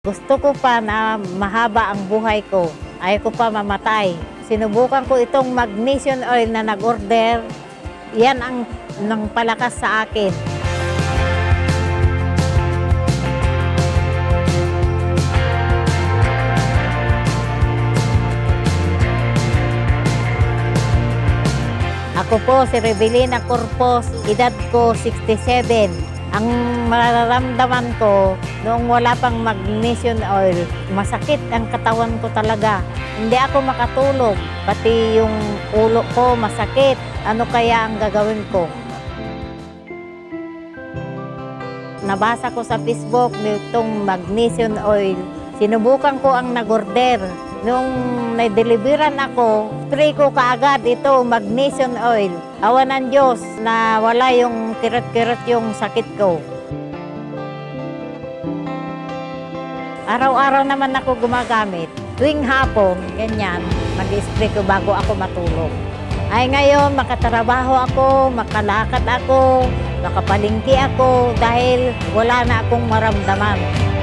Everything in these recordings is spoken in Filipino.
Gusto ko pa na mahaba ang buhay ko. Ayaw ko pa mamatay. Sinubukan ko itong magnesium oil na nag-order. Yan ang nang palakas sa akin. Ako po si Rebelina Corpos, edad ko 67. Ang mararamdaman ko, noong wala pang magnesium oil, masakit ang katawan ko talaga. Hindi ako makatulog, pati yung ulo ko masakit. Ano kaya ang gagawin ko? Nabasa ko sa Facebook nitong magnesium oil. Sinubukan ko ang nag-order. Nung na-deliveran ako, free ko kaagad ito, magnesium oil. Awa ng Diyos na wala yung kirot-kirot yung sakit ko. Araw-araw naman ako gumagamit. Tuwing hapon, ganyan, mag-spray ko bago ako matulog. Ay ngayon, makatrabaho ako, makalakad ako, makapalingki ako dahil wala na akong maramdaman.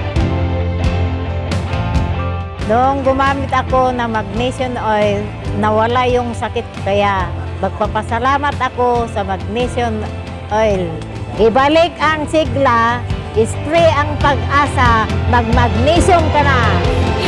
Noong gumamit ako ng magnesium oil, nawala yung sakit, kaya magpapasalamat ako sa magnesium oil. Ibalik ang sigla, spray ang pag-asa, mag-magnesium ka na!